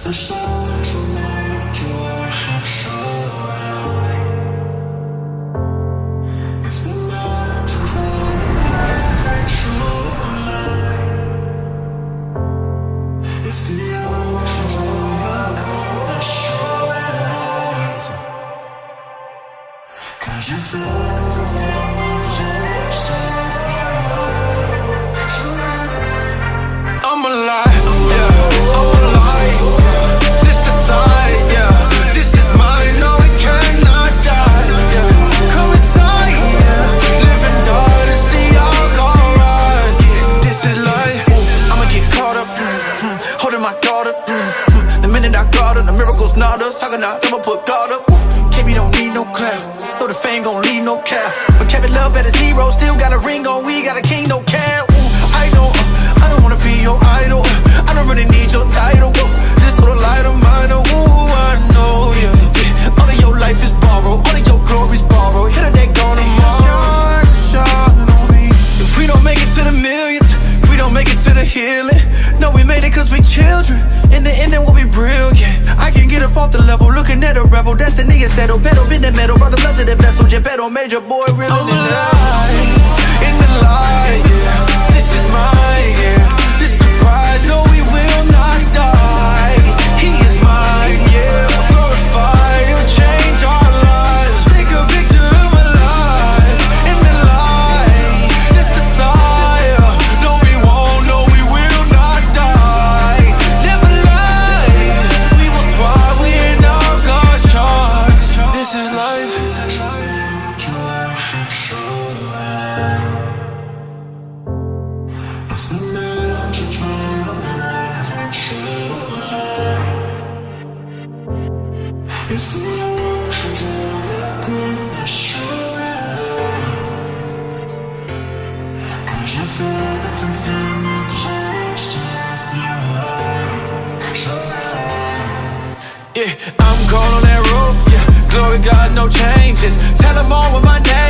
I'm alive, yeah, I'm alive. This the sign, yeah, this is mine, no, it cannot die, yeah. Come inside, yeah, live and die to see y'all go right, yeah. This is life, I'ma get caught up, holding my guard up, the minute I got her, the miracles not us, talking out, I'ma put God up, KB don't need no clout, though the fame gon' leave no cap, but Kevin Love at a zero, still got a ring on, we got a king, no cap, I don't wanna be your idol, I don't really need your title, just put a light on mine, I know, yeah. All of your life is borrowed, all of your glory's borrowed, hit a day gone tomorrow, shine on me. If we don't make it to the millions, if we don't make it to the healing, no, we made it cause we children, in the end it will be brilliant. I can get up off the level, looking at a rebel, that's a nigga settle, pedal, been the metal, brought the love to the vessel, Geppetto, major boy, real in the light, in the light, yeah. This is mine, yeah. This the prize, no, we will not die. He is mine, yeah. Glorified, he'll change our lives. Take a picture of my life in the light. This the sire. No, we won't, no, we will not die. Never lie. We will thrive, we in all God's charge. This is life. Yeah, I'm gone on that road, yeah. Glory God, no changes. Tell them all what my name